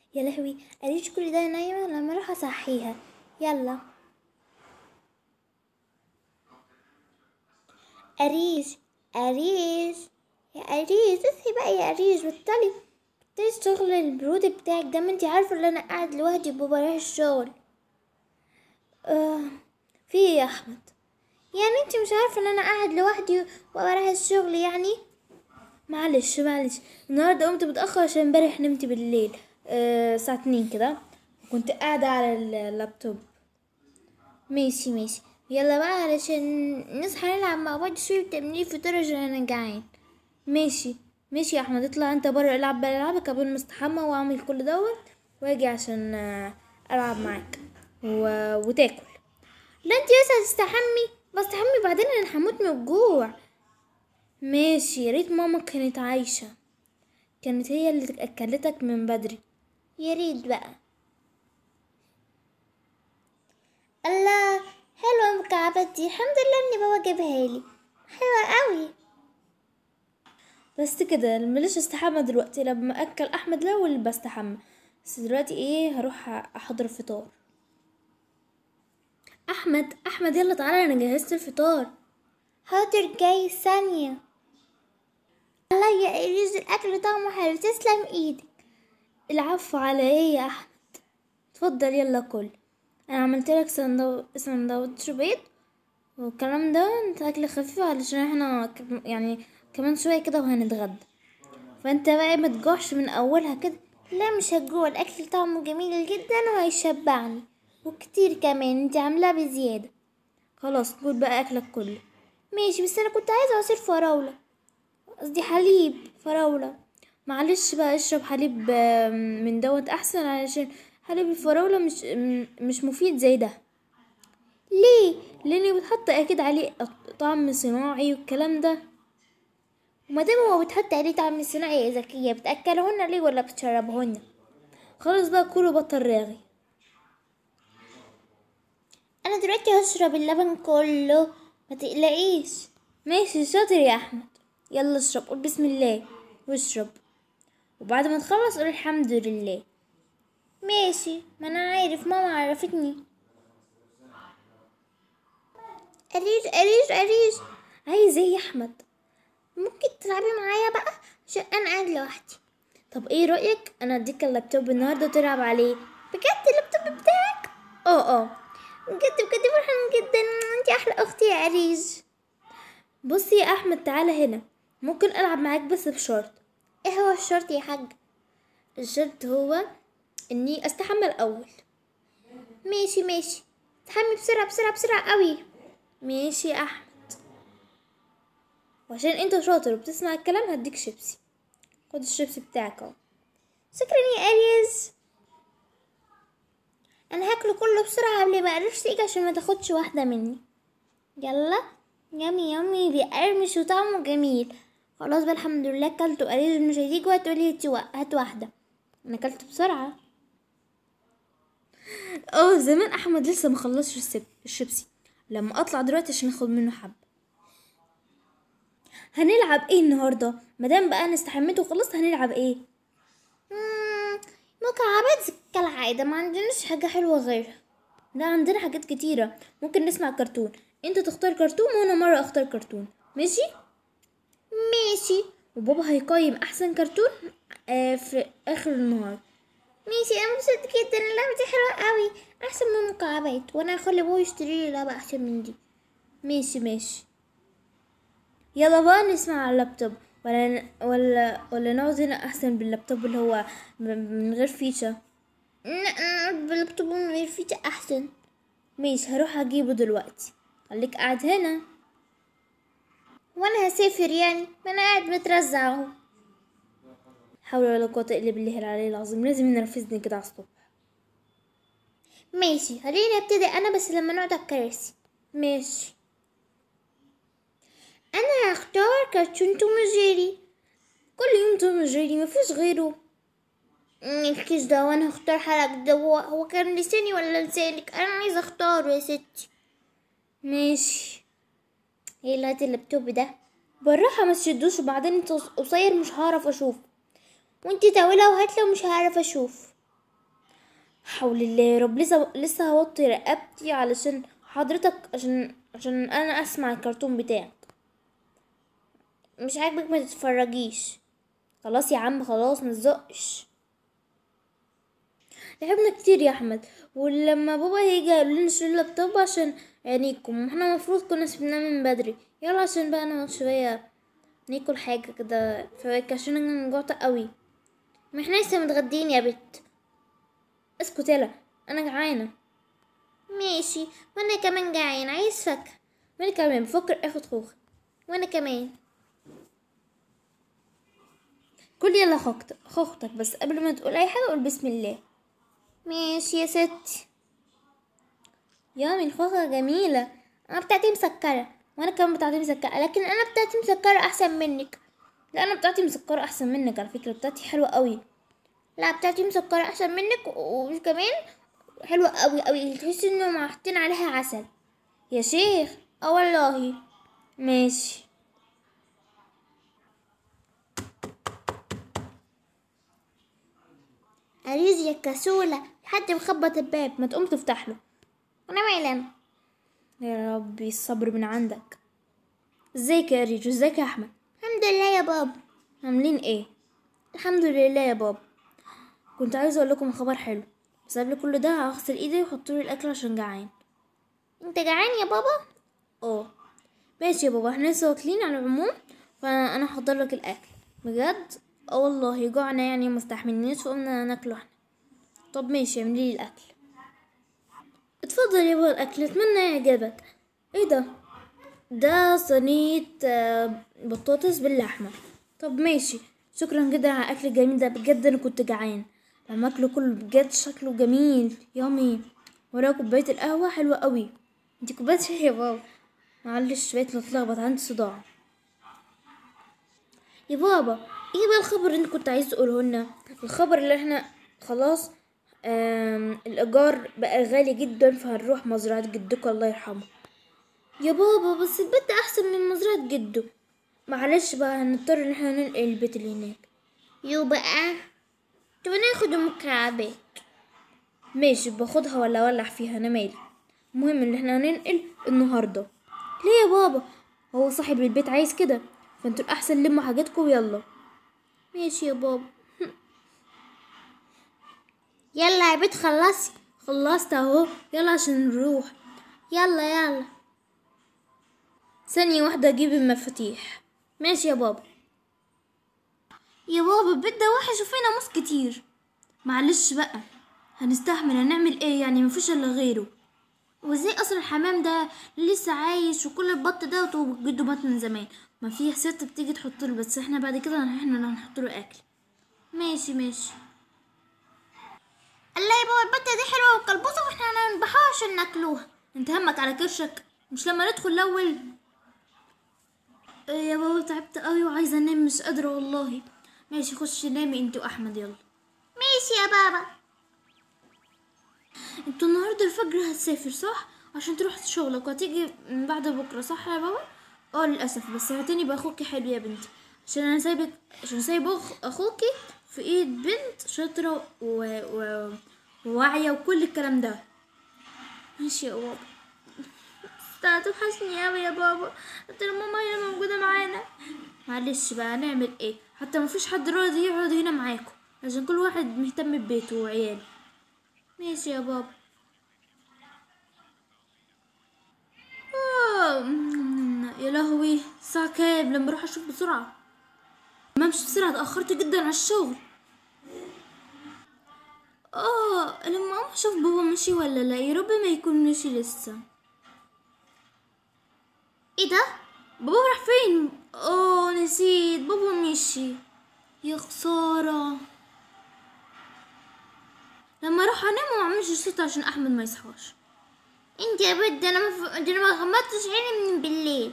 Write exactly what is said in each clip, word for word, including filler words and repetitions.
يا لهوي، قريش كل ده نايمة لما اروح اصحيها. يلا قريش، قريش، يا قريش اصحي بقى يا قريش، بطلي بطلي الشغل البرود بتاعك ده. ما انتي عارفة ان انا قاعد لوحدي وبابا رايح الشغل. آه. في ايه يا احمد؟ يعني انتي مش عارفة ان انا قاعد لوحدي وبابا رايح الشغل يعني؟ معلش معلش، النهارده قمت متأخر عشان امبارح نمت بالليل آه الساعة اتنين كده، كنت قاعدة على اللابتوب. ماشي ماشي، يلا بقى علشان نصحى نلعب مع بعض شوية وتعملي فطار عشان انا جعان. ماشي ماشي يا احمد، اطلع انت بره العب بقى العابك قبل ما استحمى واعمل كل دوت واجي عشان آه، العب معاك و... وتاكل. لا انت لسه هتستحمي؟ بستحمي بعدين انا هموت من الجوع. ماشي، يا ريت ماما كانت عايشة، كانت هي اللي اكلتك من بدري. يا ريت بقى. الله، حلوة المكعبات دي، الحمد لله ان بابا جابها لي، حلوة قوي. بس كده مليش استحمى دلوقتي، لما اكل احمد الاول بستحمى. بس دلوقتي ايه، هروح احضر الفطار. احمد احمد يلا تعالى انا جهزت الفطار. حاضر جاي ثانية. الله يا إيريز، الاكل طعمه حلو، تسلم ايدك. العفو على ايه يا احمد، اتفضل يلا كل. انا عملت لك سندو... سندوتش بيض والكلام ده، انت اكل خفيف علشان احنا ك- يعني كمان شوية كده وهنتغدى، فانت بقى ما تجوعش من اولها كده. لا مش هجوع، الاكل طعمه جميل جدا وهيشبعني وكتير كمان، انت عاملاه بزيادة. خلاص كل بقى اكلك كله. ماشي، بس انا كنت عايزة عصير فراولة، قصدي حليب فراولة. معلش بقى اشرب حليب آه، من دوت احسن، علشان حليب الفراولة مش م- مش مفيد زي ده. ليه؟ لانه بتحط اكيد عليه طعم صناعي والكلام ده، ومادام هو بتحط عليه طعم صناعي يا زكية، بتأكلهن ليه ولا بتشربهن؟ خلاص بقى كله بطل راغي. انا دلوقتي هشرب اللبن كله، ما تقلقيش. ماشي شاطر يا احمد، يلا اشرب، قول بسم الله واشرب، وبعد ما تخلص قول الحمد لله. ماشي، ما انا عارف، ماما عرفتني. قريش قريش قريش، عايز ايه يا احمد؟ ممكن تلعبي معايا بقى عشان انا قاعد لوحدي. طب ايه رأيك انا اديك اللابتوب النهارده تلعب عليه؟ بجد اللابتوب بتاعك؟ اه اه، بجد بجد فرحان جدا، انتي احلى اختي يا عريس. بصي يا احمد تعالى هنا، ممكن العب معاك بس بشرط. ايه هو الشرط يا حاج؟ الشرط هو اني استحمى الاول. ماشي ماشي، استحمي بسرعة بسرعة بسرعة قوي. ماشي يا احمد، وعشان انت شاطر وبتسمع الكلام هديك شيبسي، خد الشيبسي بتاعك اهو. شكرا يا اريز، انا هاكله كله بسرعة قبل ما قرش تيجي عشان ما تاخدش واحدة مني. يلا، يامي يامي، بيقرمش وطعمه جميل. خلاص بقى الحمد لله اكلته، قريش مش هتيجي وهتقولي هاتي وا- هات واحدة، انا اكلته بسرعة. اه زمان احمد لسه ما خلصش السب- الشيبسي، لما اطلع دلوقتي عشان اخد منه حب. هنلعب ايه النهارده؟ مادام بقى انا استحميت وخلصت، هنلعب ايه؟ مم، مكعبات كالعادة، ما عندناش حاجة حلوة غيرها. لا عندنا حاجات كتيرة، ممكن نسمع كرتون، انت تختار كرتون وانا مرة اختار كرتون. ماشي ماشي، وبابا هيقيم احسن كرتون آه في اخر النهار. ماشي، انا مبسوط جدا، اللعبة دي حلوة قوي، احسن من المكعبات، وانا هخلي بابا يشتري لي لعبة احسن من دي. ماشي ماشي، يلا بقى نسمع على اللابتوب، ولا ولا ولا نقعد هنا احسن باللابتوب اللي هو م- من غير فيشة. لا باللابتوب من غير فيشة احسن. ماشي هروح اجيبه دلوقتي، خليك قاعد هنا. وانا هسافر يعني، ما انا قاعد مترزع اهو. حول ولا قوة الا بالله العلي العظيم، لازم ينرفزني كده على الصبح. ماشي خليني ابتدي انا، بس لما نقعد على الكراسي. ماشي، انا هختار كرتون توم وجيري، كل يوم توم وجيري مفيش غيره. مالكيش دعوة، انا هختار حلقة ده، هو هو كان لساني ولا لسانك؟ انا عايزة اختاره يا ستي. ماشي، ايه اللي هات اللابتوب ده بالراحة ما تشدوش، وبعدين انت قصير مش هعرف اشوف، وانتي طويلة وهاتلة ومش هعرف اشوف. حول الله يا رب، لسه لسه هوطي رقبتي علشان حضرتك، عشان عشان انا اسمع الكرتون بتاعك. مش عاجبك ما تتفرجيش. خلاص يا عم خلاص متزقش. لعبنا كتير يا احمد، ولما بابا هيجي قالوا لنا نشيل اللابتوب عشان عينيكم، واحنا المفروض كنا سيبناه من بدري. يلا عشان بقى نقعد شويه ناكل حاجه كده فواكه عشان انا جوعت قوي. ما احنا لسه متغدين يا بت. اسكت يلا، انا جعانه. ماشي، وانا كمان جعان عايز فاكهه. وانا كمان بفكر اخد خوخ. وانا كمان. كل يلا خوختك خوختك بس قبل ما تقول اي حاجه قول بسم الله. ماشي يا ستي. يامي الخوخة جميلة. انا بتاعتي مسكرة، وانا كمان بتاعتي مسكرة، لكن انا بتاعتي مسكرة احسن منك. لا انا بتاعتي مسكرة احسن منك على فكرة، بتاعتي حلوة قوي. لا بتاعتي مسكرة احسن منك وكمان حلوة قوي قوي، تحسي انه حاطين عليها عسل. يا شيخ اه والله. ماشي. أريز يا كسولة، حد مخبط الباب، ما تقوم تفتح له. انا مالي انا. يا ربي الصبر من عندك. ازيك يا ريجو؟ ازيك يا احمد؟ الحمد لله يا بابا. عاملين ايه؟ الحمد لله يا بابا. كنت عايزه اقول لكم خبر حلو، بس قبل كل ده هغسل ايدي وحطولي الاكل عشان جعان. انت جعان يا بابا؟ اه. ماشي يا بابا، احنا لسه واكلين على العموم، فانا هحضر لك الاكل. بجد؟ اه والله جوعنا يعني مستحملنيش فقمنا ناكله احنا. طب ماشي اعملي لي الاكل. اتفضل يا بابا الاكل، اتمنى يعجبك. ايه ده؟ ده صينية آه، بطاطس باللحمة. طب ماشي، شكرا جدا على الاكل الجميل ده، بجد انا كنت جعان. لما اكله كله بجد شكله جميل يامي. وراه كوباية القهوة حلوة قوي. انتي كوباية شاي يا بابا؟ معلش بقيت متلخبط، عندي صداع. يا بابا ايه بقى الخبر اللي انت كنت عايز تقوله لنا؟ الخبر اللي احنا خلاص آم الايجار بقى غالي جدا، فهنروح مزرعة جدكم الله يرحمه. يا بابا بس البيت احسن من مزرعة جده. معلش بقى هنضطر ان احنا ننقل البيت اللي هناك. يو بقى. طب ناخد المكعبات. ماشي باخدها ولا اولع فيها انا مالي. المهم ان احنا هننقل النهارده. ليه يا بابا؟ هو صاحب البيت عايز كده، فانتوا الاحسن لموا حاجاتكم ويلا. ماشي يا بابا. يلا يا بيت خلصي. خلصت اهو، يلا عشان نروح. يلا يلا. ثانية واحدة اجيب المفاتيح. ماشي يا بابا. يا بابا البيت ده وحش وفينا موس كتير. معلش بقى، هنستحمل، هنعمل ايه يعني، مفيش الا غيره. وازاي اصلا الحمام ده لسه عايش وكل البط ده وجده مات من زمان؟ ما في ست بتيجي تحط له، بس احنا بعد كده احنا اللي هنحط له اكل. ماشي ماشي. الله يا بابا البتة دي حلوة وكلبوزة واحنا هنذبحوها عشان ناكلوها. انت همك على كرشك، مش لما ندخل الاول. إيه يا بابا تعبت قوي وعايزه انام مش قادره والله. ماشي خشي نامي انت واحمد يلا. ماشي يا بابا. انتوا النهارده الفجر هتسافر صح؟ عشان تروح شغلك وهتيجي من بعد بكره صح يا بابا؟ اه للاسف، بس هاتني باخوكي حلو يا بنتي، عشان انا سايبك، عشان سايب أخ- اخوكي في ايد بنت شاطره و... و... وواعيه وكل الكلام ده. ماشي يا بابا. انت هتوحشني اوي يا بابا، انت ماما هنا موجوده معانا. معلش بقى نعمل ايه، حتى مفيش حد راضي يقعد هنا معاكم عشان كل واحد مهتم ببيته وعياله. ماشي يا بابا. آه، يا لهوي الساعة كام؟ لما اروح اشوف بسرعة. ما امشي بسرعة، اتأخرت جدا على الشغل. اه لما اقوم اشوف بابا مشي ولا لا، يا رب ما يكون مشي لسه. ايه ده؟ بابا راح فين؟ اه نسيت بابا مشي. يا خسارة. لما اروح انام وما اعملش صوت عشان احمد ما يصحاش. انت يا بنت انا ما ف... انا ما غمضتش عيني من بالليل.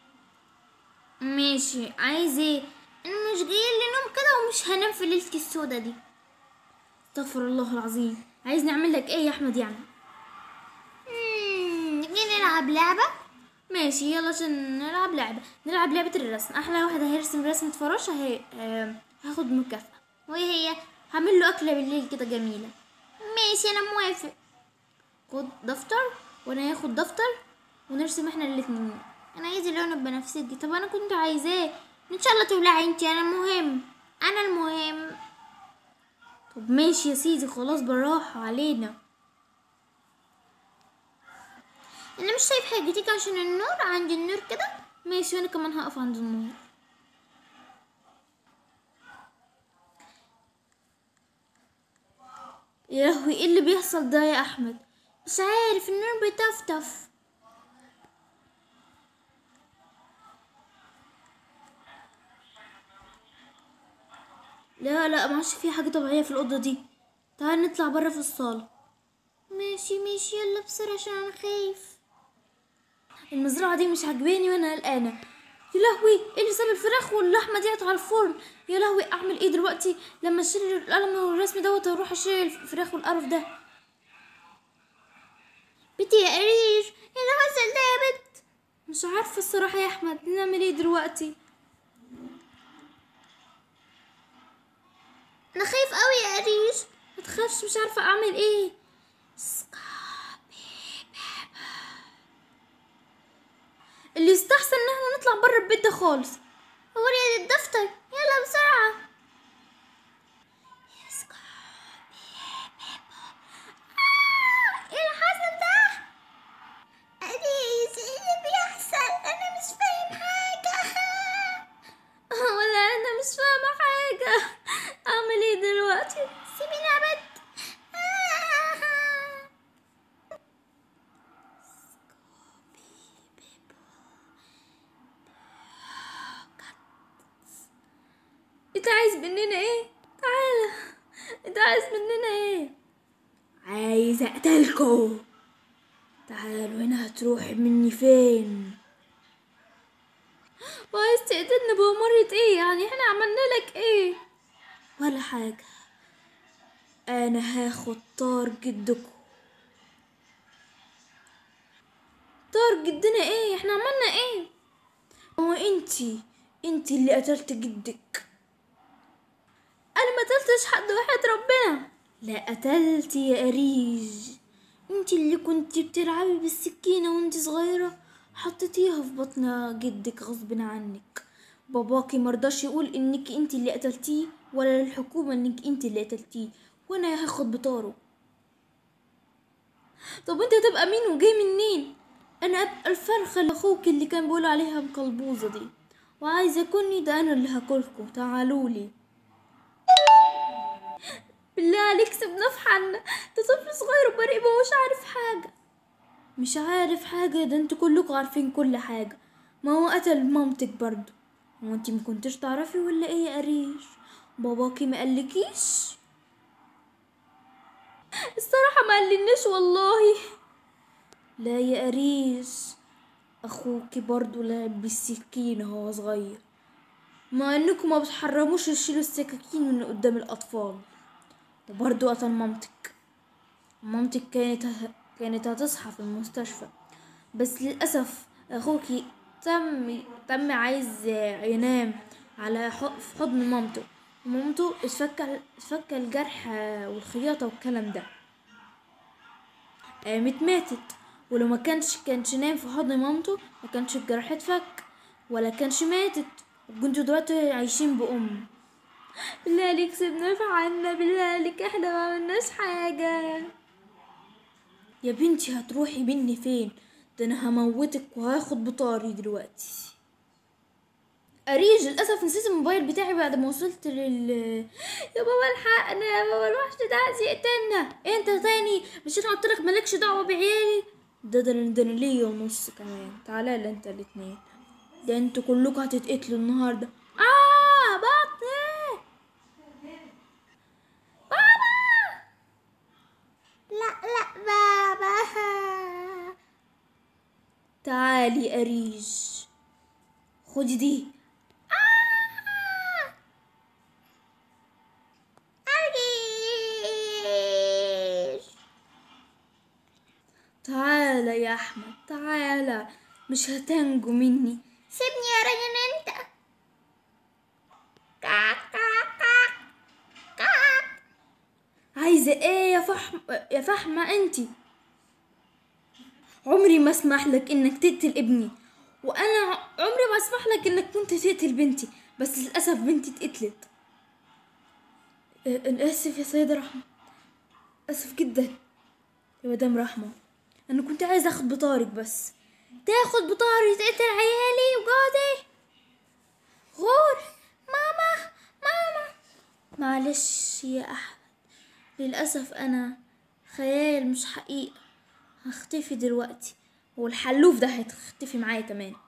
ماشي عايز ايه؟ انا مش جاي لي نوم كده ومش هنام في ليلتي السودا دي. استغفر الله العظيم، عايز نعمل لك ايه يا احمد يعني؟ امم نيجي نلعب لعبة. ماشي يلا عشان نلعب لعبة، نلعب لعبة الرسم. احلى واحد هيرسم رسمة فراشة هي... آه... هاخد مكافأة. وهي هي هعمل له اكلة بالليل كده جميلة. ماشي انا موافق. خد دفتر وانا هاخد دفتر ونرسم احنا الاتنين. انا عايزه لون البنفسجي. طب انا كنت عايزاه. ان شاء الله تولعي انتي، انا المهم، انا المهم. طب ماشي يا سيدي، خلاص بالراحه علينا. انا مش شايف حاجه، تيجي عشان النور، عندي النور كده. ماشي، وانا كمان هقف عند النور. يا لهوي، ايه اللي بيحصل ده يا احمد؟ مش عارف، النور بيطفطف. لا لا، ما عادش في حاجه طبيعيه في الاوضه دي. تعال نطلع بره في الصاله. ماشي ماشي، يلا بسرعه عشان انا خايف. المزرعه دي مش عجباني وانا قلقانه. يا لهوي، ايه اللي ساب الفراخ واللحمه ديت على الفرن؟ يا لهوي، اعمل ايه دلوقتي لما اشيل القلم والرسم دوت واروح اشيل الفراخ والقرف ده؟ بنتي يا قريش، ايه اللي حصل ده يا بنت؟ مش عارفه الصراحه يا احمد، نعمل ايه دلوقتي؟ انا خايف قوي يا قريش. ما تخافش، مش عارفه اعمل ايه. اللي يستحسن ان احنا نطلع بره البيت ده خالص. وري الدفتر، يلا بسرعه. ايه اللي حصل ده؟ قريش، ايه اللي بيحصل؟ انا مش فاهم حاجه. ولا انا مش فاهمه حاجه. اعمل ايه دلوقتي؟ سيبيني يا بنت. انت عايز مننا ايه؟ تعالى، انت عايز مننا ايه؟ عايز اقتلكوا. تعالوا هنا، هتروحي مني فين؟ وعايز تقتلنا بأمارة ايه يعني؟ احنا عملنا لك ايه؟ ولا حاجة. انا هاخد طار جدكم. طار جدنا ايه؟ احنا عملنا ايه؟ هو انتي انتي اللي قتلت جدك. انا ما قتلتش حد، وحياة ربنا. لا قتلتي يا قريج. انتي اللي كنتي بتلعبي بالسكينة وانتي صغيرة، حطيتيها في بطن جدك غصب عنك. باباكي مرضاش يقول انك انتي اللي قتلتيه، ولا الحكومة انك انتي اللي قتلتيه، وانا هاخد بطاره. طب انت هتبقى مين وجاي منين؟ انا ابقى الفرخة اللي اخوك اللي كان بيقول عليها مقلبوزة دي، وعايزة اكوني ده انا اللي هاكلكوا. تعالولي. بالله عليك سيبنا في حالنا، ده طفل صغير وبريء مش عارف حاجة. مش عارف حاجة؟ ده انتوا كلكوا عارفين كل حاجة. ما هو قتل مامتك برضو. هو انتي مكنتش تعرفي ولا ايه يا قريش؟ باباكي ما قالكيش؟ الصراحة ما قالناش والله. لا يا قريش، اخوكي برضو لعب بالسكينة وهو صغير، مع انكم ما بتحرموش تشيلوا السكاكين من قدام الاطفال. وبرضو قتل مامتك. مامتك كانت كانت هتصحى في المستشفى، بس للأسف أخوكي تم تم عايز ينام على ح- في حضن مامته، ومامته اتفك اتفك الجرح والخياطة والكلام ده. قامت ماتت. ولو ما كانش كانش نام في حضن مامته، ما كانش الجرح اتفك ولا كانش ماتت، وكنتوا دلوقتي عايشين بأم. بالله عليك سيبنا في عنا، بالله عليك احنا ما عملناش حاجة. يا بنتي هتروحي مني فين؟ ده انا هموتك وهاخد بطاري دلوقتي. اريج، للاسف نسيت الموبايل بتاعي بعد ما وصلت لل يا بابا الحقنا يا بابا، الوحش ده عايز يقتلنا. انت تاني؟ مش انا قلت لك مالكش دعوه بعيالي؟ ده ده ده انا ليا ونص كمان. تعالى لي انت الاتنين، ده انتوا كلكم هتتقتلوا النهارده. اه بطني. بابا. لا لا بابا. تعالي اريج، خدي دي. أريج. تعالى يا احمد، تعالى، مش هتنجو مني. سيبني يا راجل انت. كاك كاك كاك كاك. عايز عايزة ايه يا فحم يا فحمة انتي؟ عمري ما اسمح لك انك تقتل ابني، وانا عمري ما اسمح لك انك كنت تقتل بنتي، بس للاسف بنتي اتقتلت. أه، اسف يا سيدة رحمة، اسف جدا يا مدام رحمة. انا كنت عايز اخد بطارك، بس تاخد بطاري تقتل عيالي وجوزي؟ غور. ماما ماما. معلش يا احمد، للاسف انا خيال مش حقيقة. هختفي دلوقتي، والحلوف ده هيختفي معايا كمان.